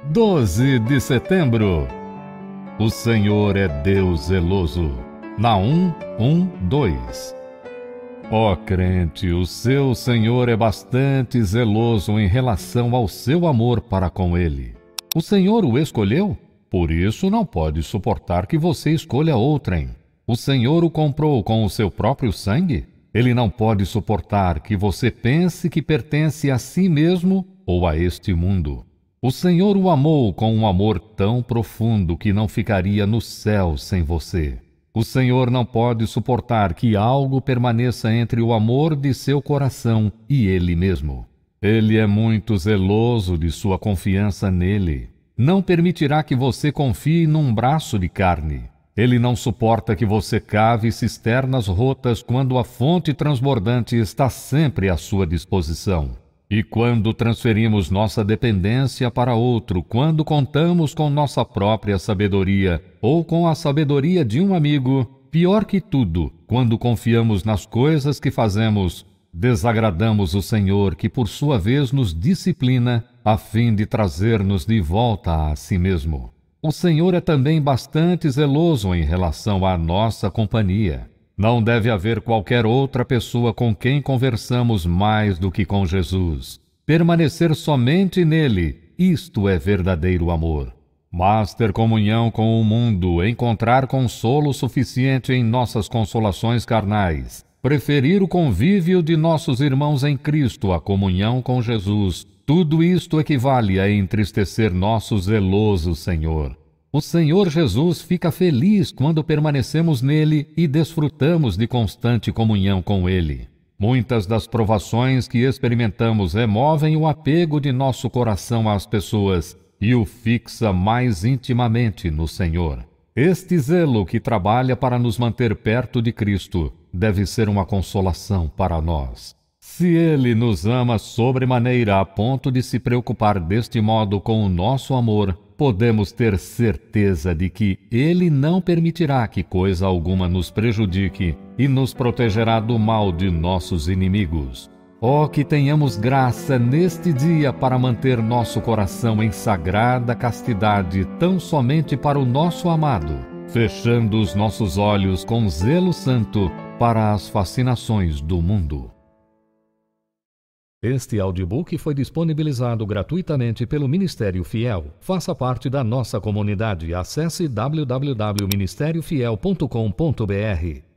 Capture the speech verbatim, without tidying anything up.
doze de setembro. O Senhor é Deus zeloso. Naum um, dois. Ó crente, o seu Senhor é bastante zeloso em relação ao seu amor para com Ele. O Senhor o escolheu, por isso não pode suportar que você escolha outrem. O Senhor o comprou com o seu próprio sangue. Ele não pode suportar que você pense que pertence a si mesmo ou a este mundo. O Senhor o amou com um amor tão profundo que não ficaria no céu sem você. O Senhor não pode suportar que algo permaneça entre o amor de seu coração e Ele mesmo. Ele é muito zeloso de sua confiança nele. Não permitirá que você confie num braço de carne. Ele não suporta que você cave cisternas rotas quando a fonte transbordante está sempre à sua disposição. E quando transferimos nossa dependência para outro, quando contamos com nossa própria sabedoria ou com a sabedoria de um amigo, pior que tudo, quando confiamos nas coisas que fazemos, desagradamos o Senhor, que por sua vez nos disciplina a fim de trazer-nos de volta a si mesmo. O Senhor é também bastante zeloso em relação à nossa companhia. Não deve haver qualquer outra pessoa com quem conversamos mais do que com Jesus. Permanecer somente nele, isto é verdadeiro amor. Mas ter comunhão com o mundo, encontrar consolo suficiente em nossas consolações carnais, preferir o convívio de nossos irmãos em Cristo à comunhão com Jesus, tudo isto equivale a entristecer nosso zeloso Senhor. O Senhor Jesus fica feliz quando permanecemos nele e desfrutamos de constante comunhão com ele. Muitas das provações que experimentamos removem o apego de nosso coração às pessoas e o fixa mais intimamente no Senhor. Este zelo que trabalha para nos manter perto de Cristo deve ser uma consolação para nós. Se Ele nos ama sobremaneira a ponto de se preocupar deste modo com o nosso amor, podemos ter certeza de que Ele não permitirá que coisa alguma nos prejudique e nos protegerá do mal de nossos inimigos. Oh, que tenhamos graça neste dia para manter nosso coração em sagrada castidade tão somente para o nosso amado, fechando os nossos olhos com zelo santo para as fascinações do mundo. Este audiobook foi disponibilizado gratuitamente pelo Ministério Fiel. Faça parte da nossa comunidade. Acesse w w w ponto ministério fiel ponto com ponto b r.